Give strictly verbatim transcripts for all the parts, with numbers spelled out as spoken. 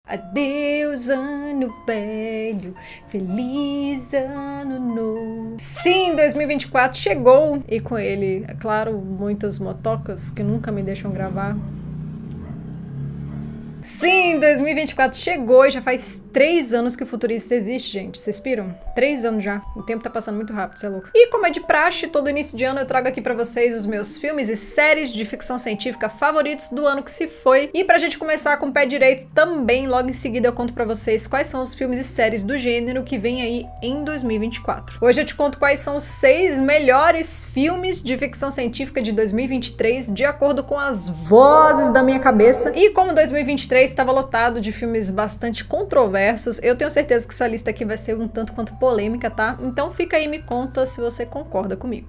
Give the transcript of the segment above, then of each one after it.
Adeus, ano velho, feliz ano novo. Sim, dois mil e vinte e quatro chegou e com ele, é claro, muitas motocas que nunca me deixam gravar. Sim, dois mil e vinte e quatro chegou e já faz três anos que o Futurista existe, gente. Vocês viram? Três anos já. O tempo tá passando muito rápido, você é louco. E como é de praxe, todo início de ano eu trago aqui pra vocês os meus filmes e séries de ficção científica favoritos do ano que se foi. E pra gente começar com o pé direito também, logo em seguida eu conto pra vocês quais são os filmes e séries do gênero que vem aí em dois mil e vinte e quatro. Hoje eu te conto quais são os seis melhores filmes de ficção científica de dois mil e vinte e três, de acordo com as vozes da minha cabeça. E como dois mil e vinte e três estava lotado de filmes bastante controversos, eu tenho certeza que essa lista aqui vai ser um tanto quanto polêmica, tá? Então fica aí e me conta se você concorda comigo.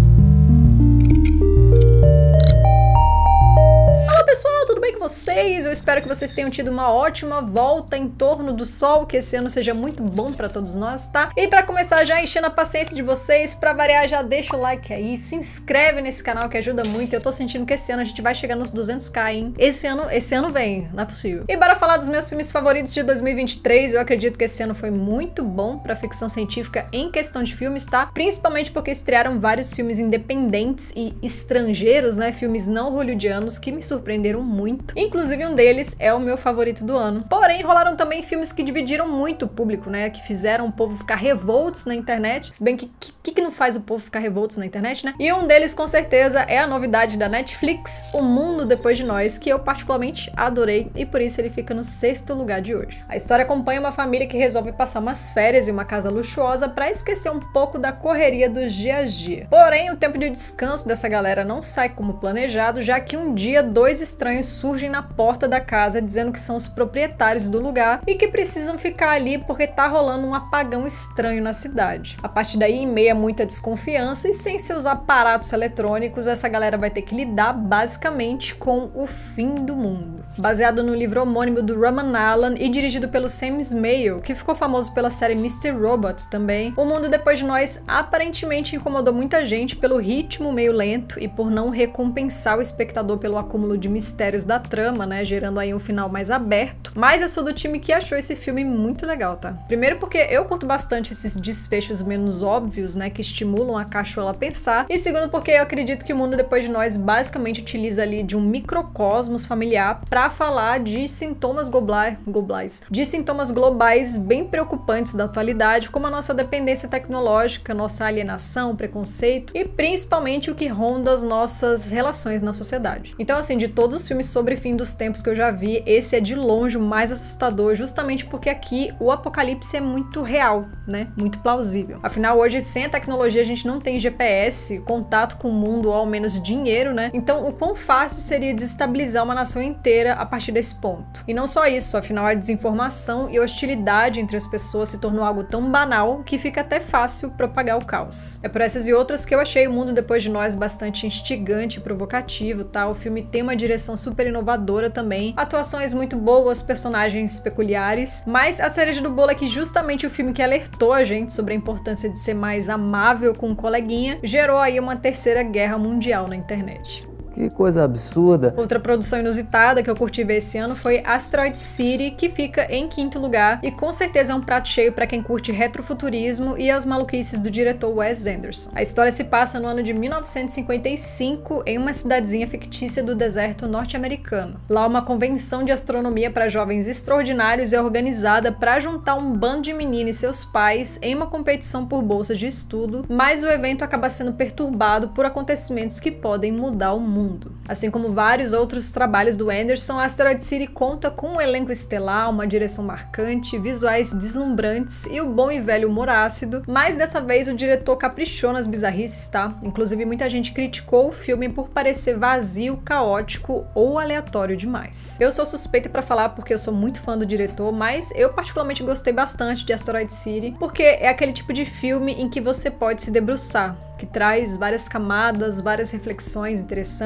Pessoal, tudo bem com vocês? Eu espero que vocês tenham tido uma ótima volta em torno do sol, que esse ano seja muito bom pra todos nós, tá? E pra começar já enchendo a paciência de vocês, pra variar já deixa o like aí, se inscreve nesse canal que ajuda muito. Eu tô sentindo que esse ano a gente vai chegar nos duzentos k, hein? Esse ano, esse ano vem, não é possível. E bora falar dos meus filmes favoritos de dois mil e vinte e três. Eu acredito que esse ano foi muito bom pra ficção científica em questão de filmes, tá? Principalmente porque estrearam vários filmes independentes e estrangeiros, né? Filmes não hollywoodianos que me surpreenderam muito. Inclusive um deles é o meu favorito do ano. Porém, rolaram também filmes que dividiram muito o público, né? Que fizeram o povo ficar revoltos na internet. Se bem que que, que não faz o povo ficar revoltos na internet, né? E um deles, com certeza, é a novidade da Netflix, O Mundo Depois de Nós, que eu particularmente adorei e por isso ele fica no sexto lugar de hoje. A história acompanha uma família que resolve passar umas férias em uma casa luxuosa para esquecer um pouco da correria dos dia a dia. Porém, o tempo de descanso dessa galera não sai como planejado, já que um dia dois estranhos surgem na porta da casa dizendo que são os proprietários do lugar e que precisam ficar ali porque tá rolando um apagão estranho na cidade. A partir daí, em meio a muita desconfiança e sem seus aparatos eletrônicos, essa galera vai ter que lidar basicamente com o fim do mundo. Baseado no livro homônimo do Roman Allen e dirigido pelo Sam Esmail, que ficou famoso pela série mister Robot também, O Mundo Depois de Nós aparentemente incomodou muita gente pelo ritmo meio lento e por não recompensar o espectador pelo acúmulo de mistérios da trama, né, gerando aí um final mais aberto. Mas eu sou do time que achou esse filme muito legal, tá? Primeiro porque eu curto bastante esses desfechos menos óbvios, né, que estimulam a cachola a pensar. E segundo porque eu acredito que O Mundo Depois de Nós basicamente utiliza ali de um microcosmos familiar pra falar de sintomas globais, globais, de sintomas globais bem preocupantes da atualidade, como a nossa dependência tecnológica, nossa alienação, preconceito e principalmente o que ronda as nossas relações na sociedade. Então, assim, de todos os filmes sobre fim dos tempos que eu já vi, esse é de longe o mais assustador, justamente porque aqui o apocalipse é muito real, né? Muito plausível. Afinal, hoje, sem a tecnologia, a gente não tem G P S, contato com o mundo ou ao menos dinheiro, né? Então, o quão fácil seria desestabilizar uma nação inteira a partir desse ponto. E não só isso, afinal, a desinformação e hostilidade entre as pessoas se tornou algo tão banal que fica até fácil propagar o caos. É por essas e outras que eu achei O Mundo Depois de Nós bastante instigante e provocativo, tá? O filme tem uma direção super inovadora também, atuações muito boas, personagens peculiares, mas a cereja do bolo é que justamente o filme que alertou a gente sobre a importância de ser mais amável com um coleguinha gerou aí uma terceira guerra mundial na internet. Que coisa absurda. Outra produção inusitada que eu curti ver esse ano foi Asteroid City, que fica em quinto lugar e com certeza é um prato cheio para quem curte retrofuturismo e as maluquices do diretor Wes Anderson. A história se passa no ano de mil novecentos e cinquenta e cinco em uma cidadezinha fictícia do deserto norte-americano. Lá uma convenção de astronomia para jovens extraordinários é organizada para juntar um bando de meninos e seus pais em uma competição por bolsas de estudo, mas o evento acaba sendo perturbado por acontecimentos que podem mudar o mundo. Assim como vários outros trabalhos do Anderson, Asteroid City conta com um elenco estelar, uma direção marcante, visuais deslumbrantes e o bom e velho humor ácido, mas dessa vez o diretor caprichou nas bizarrices, tá? Inclusive muita gente criticou o filme por parecer vazio, caótico ou aleatório demais. Eu sou suspeita pra falar porque eu sou muito fã do diretor, mas eu particularmente gostei bastante de Asteroid City, porque é aquele tipo de filme em que você pode se debruçar, que traz várias camadas, várias reflexões interessantes. Nesse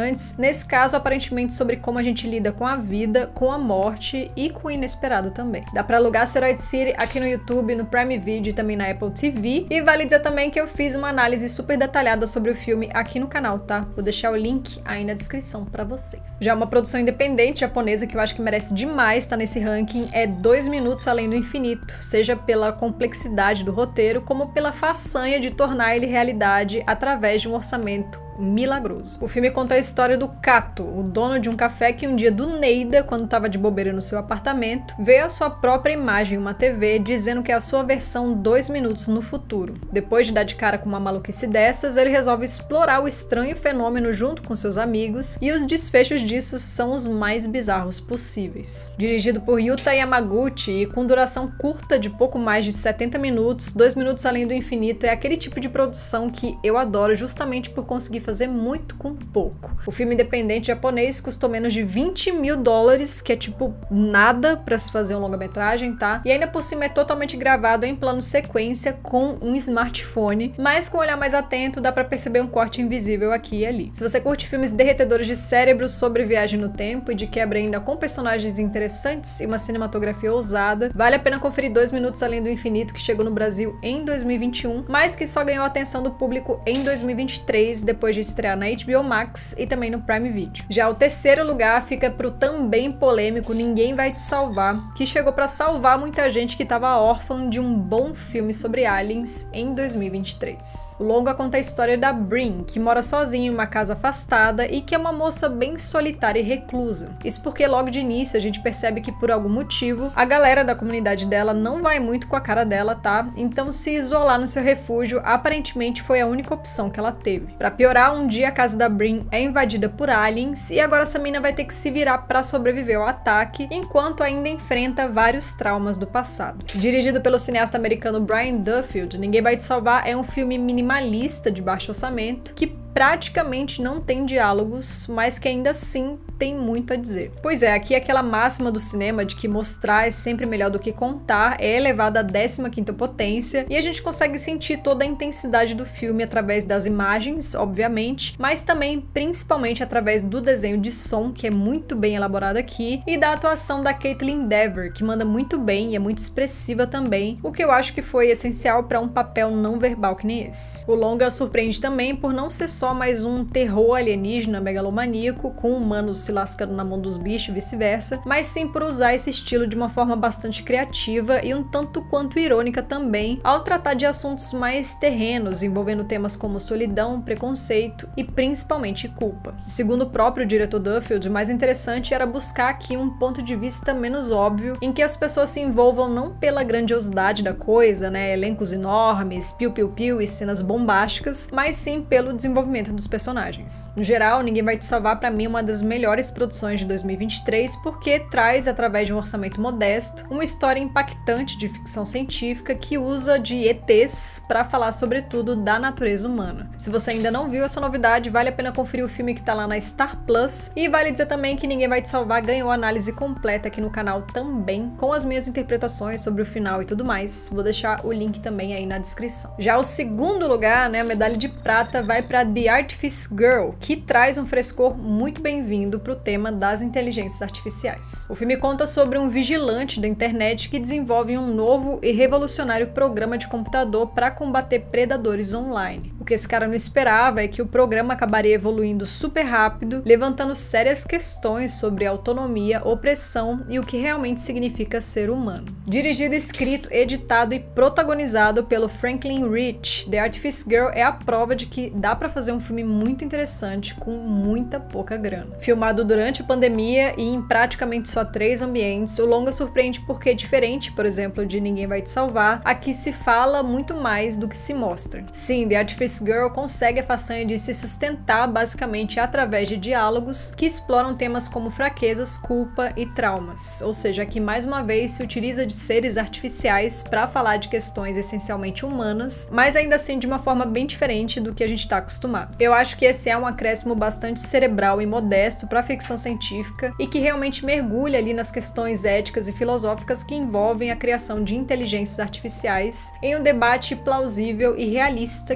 Nesse caso, aparentemente sobre como a gente lida com a vida, com a morte e com o inesperado também. Dá pra alugar Asteroid City aqui no YouTube, no Prime Video e também na Apple T V. E vale dizer também que eu fiz uma análise super detalhada sobre o filme aqui no canal, tá? Vou deixar o link aí na descrição pra vocês. Já uma produção independente japonesa que eu acho que merece demais estar nesse ranking é Dois Minutos Além do Infinito, seja pela complexidade do roteiro, como pela façanha de tornar ele realidade através de um orçamento milagroso. O filme conta a história do Kato, o dono de um café que um dia do Neida, quando estava de bobeira no seu apartamento, veio a sua própria imagem em uma T V dizendo que é a sua versão dois minutos no futuro. Depois de dar de cara com uma maluquice dessas, ele resolve explorar o estranho fenômeno junto com seus amigos e os desfechos disso são os mais bizarros possíveis. Dirigido por Yuta Yamaguchi e com duração curta de pouco mais de setenta minutos, Dois Minutos Além do Infinito é aquele tipo de produção que eu adoro justamente por conseguir fazer muito com pouco. O filme independente japonês custou menos de vinte mil dólares, que é tipo nada pra se fazer um longa-metragem, tá? E ainda por cima é totalmente gravado em plano sequência com um smartphone, mas com um olhar mais atento dá pra perceber um corte invisível aqui e ali. Se você curte filmes derretedores de cérebro sobre viagem no tempo e de quebra ainda com personagens interessantes e uma cinematografia ousada, vale a pena conferir Dois Minutos Além do Infinito, que chegou no Brasil em dois mil e vinte e um, mas que só ganhou a atenção do público em dois mil e vinte e três, depois de estrear na H B O Max e também no Prime Video. Já o terceiro lugar fica pro também polêmico Ninguém Vai Te Salvar, que chegou pra salvar muita gente que tava órfã de um bom filme sobre aliens em dois mil e vinte e três. O longa conta a história da Brin, que mora sozinha em uma casa afastada e que é uma moça bem solitária e reclusa. Isso porque logo de início a gente percebe que por algum motivo a galera da comunidade dela não vai muito com a cara dela, tá? Então se isolar no seu refúgio aparentemente foi a única opção que ela teve. Pra piorar, um dia a casa da Brin é invadida por aliens e agora essa mina vai ter que se virar para sobreviver ao ataque, enquanto ainda enfrenta vários traumas do passado. Dirigido pelo cineasta americano Brian Duffield, Ninguém Vai Te Salvar é um filme minimalista de baixo orçamento que praticamente não tem diálogos, mas que ainda assim tem muito a dizer. Pois é, aqui aquela máxima do cinema de que mostrar é sempre melhor do que contar é elevada à décima quinta potência e a gente consegue sentir toda a intensidade do filme através das imagens, obviamente, mas também principalmente através do desenho de som, que é muito bem elaborado aqui, e da atuação da Kaitlyn Dever, que manda muito bem e é muito expressiva também, o que eu acho que foi essencial para um papel não verbal que nem esse. O longa surpreende também por não ser só mais um terror alienígena megalomaníaco com humanos se lascando na mão dos bichos e vice-versa, mas sim por usar esse estilo de uma forma bastante criativa e um tanto quanto irônica também, ao tratar de assuntos mais terrenos, envolvendo temas como solidão, preconceito e principalmente culpa. Segundo o próprio diretor Duffield, o mais interessante era buscar aqui um ponto de vista menos óbvio, em que as pessoas se envolvam não pela grandiosidade da coisa, né, elencos enormes, piu-piu-piu e cenas bombásticas, mas sim pelo desenvolvimento dos personagens. No geral, Ninguém Vai Te Salvar pra mim é uma das melhores produções de dois mil e vinte e três porque traz, através de um orçamento modesto, uma história impactante de ficção científica que usa de E Tês pra falar sobretudo da natureza humana. Se você ainda não viu essa novidade, vale a pena conferir o filme que tá lá na Star Plus, e vale dizer também que Ninguém Vai Te Salvar ganhou análise completa aqui no canal também, com as minhas interpretações sobre o final e tudo mais. Vou deixar o link também aí na descrição. Já o segundo lugar, né, a medalha de prata vai pra The Artifice Girl, que traz um frescor muito bem-vindo para o tema das inteligências artificiais. O filme conta sobre um vigilante da internet que desenvolve um novo e revolucionário programa de computador para combater predadores online. O que esse cara não esperava é que o programa acabaria evoluindo super rápido, levantando sérias questões sobre autonomia, opressão e o que realmente significa ser humano. Dirigido, escrito, editado e protagonizado pelo Franklin Rich, The Artifice Girl é a prova de que dá pra fazer um filme muito interessante com muita pouca grana. Filmado durante a pandemia e em praticamente só três ambientes, o longa surpreende porque, diferente, por exemplo, de Ninguém Vai Te Salvar, aqui se fala muito mais do que se mostra. Sim, The Artifice Girl consegue a façanha de se sustentar basicamente através de diálogos que exploram temas como fraquezas, culpa e traumas. Ou seja, aqui mais uma vez se utiliza de seres artificiais para falar de questões essencialmente humanas, mas ainda assim de uma forma bem diferente do que a gente está acostumado. Eu acho que esse é um acréscimo bastante cerebral e modesto para a ficção científica e que realmente mergulha ali nas questões éticas e filosóficas que envolvem a criação de inteligências artificiais em um debate plausível e realista que pode ser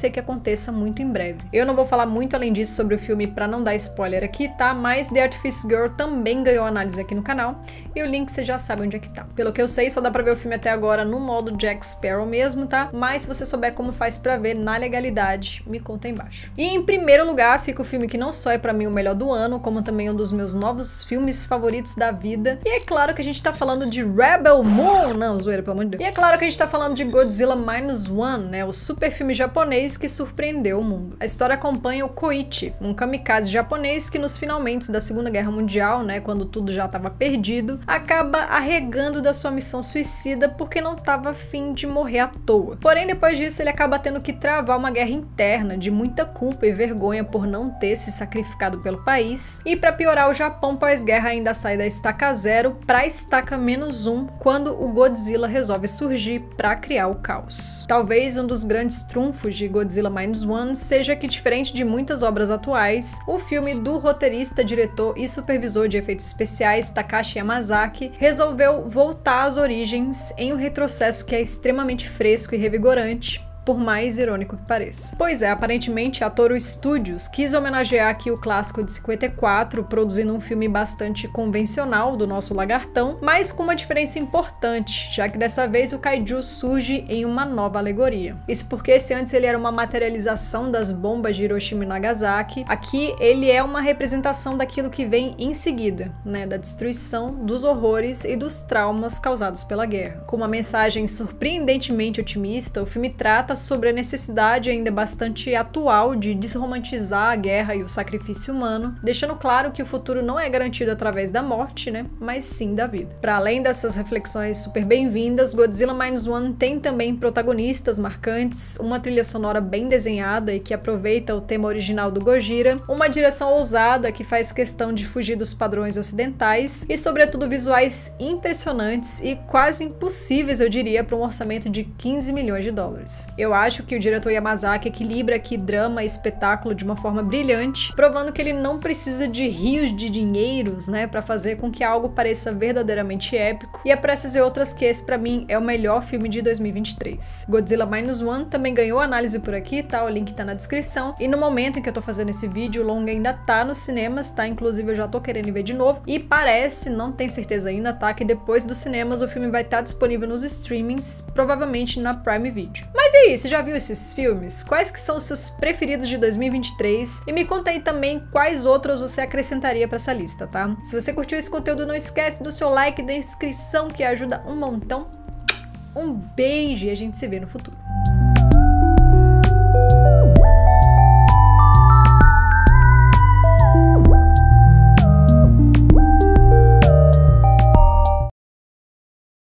ser que aconteça muito em breve. Eu não vou falar muito além disso sobre o filme pra não dar spoiler aqui, tá? Mas The Artifice Girl também ganhou análise aqui no canal e o link você já sabe onde é que tá. Pelo que eu sei, só dá pra ver o filme até agora no modo Jack Sparrow mesmo, tá? Mas se você souber como faz pra ver na legalidade, me conta aí embaixo. E em primeiro lugar fica o filme que não só é pra mim o melhor do ano, como também um dos meus novos filmes favoritos da vida. E é claro que a gente tá falando de Rebel Moon, não, zoeira, pelo amor de Deus. E é claro que a gente tá falando de Godzilla Minus One, né? O super filme japonês que surpreendeu o mundo. A história acompanha o Koichi, um kamikaze japonês que nos finalmente da Segunda Guerra Mundial, né, quando tudo já estava perdido, acaba arregando da sua missão suicida porque não estava afim de morrer à toa. Porém, depois disso, ele acaba tendo que travar uma guerra interna de muita culpa e vergonha por não ter se sacrificado pelo país. E para piorar, o Japão pós-guerra ainda sai da estaca zero para estaca menos um quando o Godzilla resolve surgir para criar o caos. Talvez um dos grandes trunfos de Godzilla Minus One seja que, diferente de muitas obras atuais, o filme do roteirista, diretor e supervisor de efeitos especiais Takashi Yamazaki resolveu voltar às origens em um retrocesso que é extremamente fresco e revigorante, por mais irônico que pareça. Pois é, aparentemente a Toru Studios quis homenagear aqui o clássico de cinquenta e quatro, produzindo um filme bastante convencional do nosso lagartão, mas com uma diferença importante, já que dessa vez o Kaiju surge em uma nova alegoria. Isso porque se antes ele era uma materialização das bombas de Hiroshima e Nagasaki, aqui ele é uma representação daquilo que vem em seguida, né, da destruição, dos horrores e dos traumas causados pela guerra. Com uma mensagem surpreendentemente otimista, o filme trata sobre a necessidade ainda bastante atual de desromantizar a guerra e o sacrifício humano, deixando claro que o futuro não é garantido através da morte, né, mas sim da vida. Para além dessas reflexões super bem-vindas, Godzilla Minus One tem também protagonistas marcantes, uma trilha sonora bem desenhada e que aproveita o tema original do Gojira, uma direção ousada que faz questão de fugir dos padrões ocidentais e, sobretudo, visuais impressionantes e quase impossíveis, eu diria, para um orçamento de quinze milhões de dólares. Eu acho que o diretor Yamazaki equilibra aqui drama e espetáculo de uma forma brilhante, provando que ele não precisa de rios de dinheiros, né, para fazer com que algo pareça verdadeiramente épico, e é por essas e outras que esse pra mim é o melhor filme de dois mil e vinte e três. Godzilla Minus One também ganhou análise por aqui, tá? O link tá na descrição, e no momento em que eu tô fazendo esse vídeo, o longa ainda tá nos cinemas, tá? Inclusive eu já tô querendo ver de novo, e parece, não tenho certeza ainda, tá? Que depois dos cinemas o filme vai estar disponível nos streamings, provavelmente na Prime Video. Mas é isso. Você já viu esses filmes? Quais que são os seus preferidos de dois mil e vinte e três? E me conta aí também quais outros você acrescentaria para essa lista, tá? Se você curtiu esse conteúdo, não esquece do seu like e da inscrição que ajuda um montão. Um beijo e a gente se vê no futuro.